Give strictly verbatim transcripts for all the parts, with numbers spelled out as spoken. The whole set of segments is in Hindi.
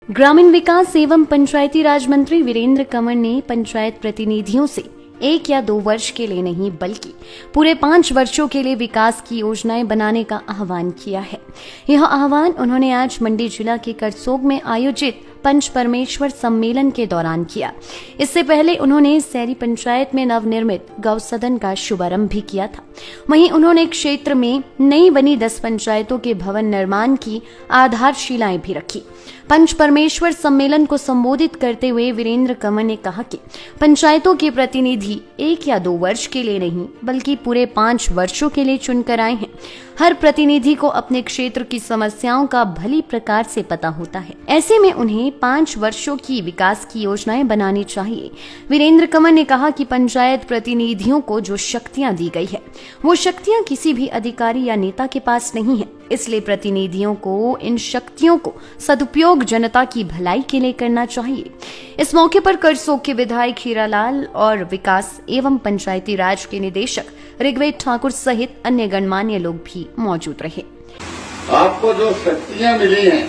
ग्रामीण विकास एवं पंचायती राज मंत्री वीरेंद्र कंवर ने पंचायत प्रतिनिधियों से एक या दो वर्ष के लिए नहीं बल्कि पूरे पांच वर्षों के लिए विकास की योजनाएं बनाने का आह्वान किया है। यह आह्वान उन्होंने आज मंडी जिला के करसोग में आयोजित पंच परमेश्वर सम्मेलन के दौरान किया। इससे पहले उन्होंने सैरी पंचायत में नवनिर्मित गौ सदन का शुभारंभ भी किया था। वहीं उन्होंने क्षेत्र में नई बनी दस पंचायतों के भवन निर्माण की आधारशिलाएं भी रखी। पंच परमेश्वर सम्मेलन को संबोधित करते हुए वीरेंद्र कंवर ने कहा कि पंचायतों के प्रतिनिधि एक या दो वर्ष के लिए नहीं बल्कि पूरे पांच वर्षों के लिए चुनकर आए हैं। हर प्रतिनिधि को अपने क्षेत्र की समस्याओं का भली प्रकार से पता होता है। ऐसे में उन्हें पांच वर्षों की विकास की योजनाएं बनानी चाहिए। वीरेंद्र कंवर ने कहा कि पंचायत प्रतिनिधियों को जो शक्तियां दी गई है वो शक्तियां किसी भी अधिकारी या नेता के पास नहीं है, इसलिए प्रतिनिधियों को इन शक्तियों को सदुपयोग जनता की भलाई के लिए करना चाहिए। इस मौके पर करसोग के विधायक हीरालाल और विकास एवं पंचायती राज के निदेशक ऋग्वेद ठाकुर सहित अन्य गणमान्य लोग भी मौजूद रहे। आपको जो शक्तियां मिली हैं,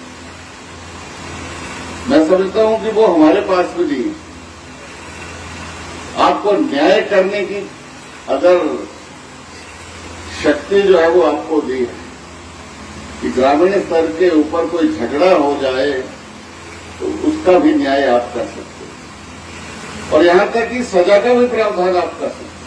मैं समझता हूं कि वो हमारे पास भी नहीं है। आपको न्याय करने की अगर शक्ति जो है वो आपको दी है कि ग्रामीण स्तर के ऊपर कोई झगड़ा हो जाए तो उसका भी न्याय आप कर सकते हैं और यहां तक कि सजा का भी प्रावधान आप कर सकते हैं।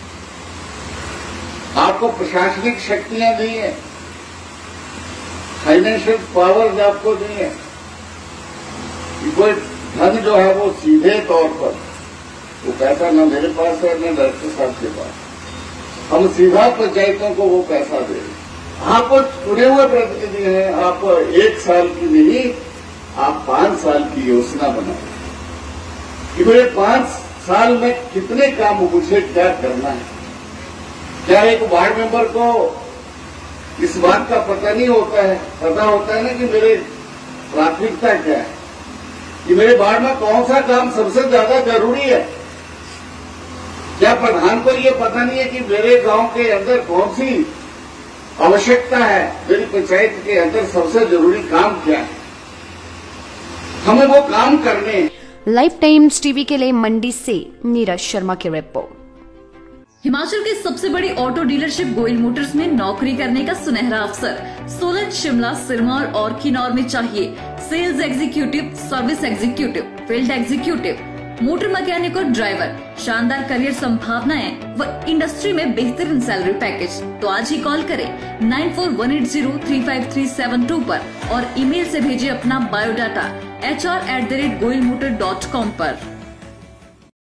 आपको प्रशासनिक शक्तियां दी हैं, फाइनेंशियल पावर्स आपको दी है कि कोई धन जो है वो सीधे तौर पर, वो पैसा न मेरे पास है न डायरेक्टर साहब के पास, हम सीधा पंचायतों को वो पैसा दे रहे। आप चुने हुए प्रतिनिधि हैं, आप एक साल की नहीं आप पांच साल की योजना बनाए कि मेरे पांच साल में कितने काम मुझे क्या करना है। क्या एक वार्ड मेंबर को इस बात का पता नहीं होता है, पता होता है ना कि मेरे प्राथमिकता क्या है, कि मेरे वार्ड में कौन सा काम सबसे ज्यादा जरूरी है। क्या प्रधान को ये पता नहीं है कि मेरे गांव के अंदर कौन सी आवश्यकता है, मेरी पंचायत के अंदर सबसे जरूरी काम क्या है, हमें वो काम करने हैं। लाइफ टाइम्स टीवी के लिए मंडी से नीरज शर्मा की रिपोर्ट। हिमाचल के सबसे बड़ी ऑटो डीलरशिप गोयल मोटर्स में नौकरी करने का सुनहरा अवसर सोलन, शिमला, सिरमौर और किन्नौर में चाहिए sales executive, service executive, field executive, motor mechanic और ड्राइवर। शानदार करियर संभावनाएं व इंडस्ट्री में बेहतरीन सैलरी पैकेज। तो आज ही कॉल करें nine four one eight zero three five three seven two पर और ईमेल से भेजिए अपना biodata H R at the rate Goyal motor dot com पर।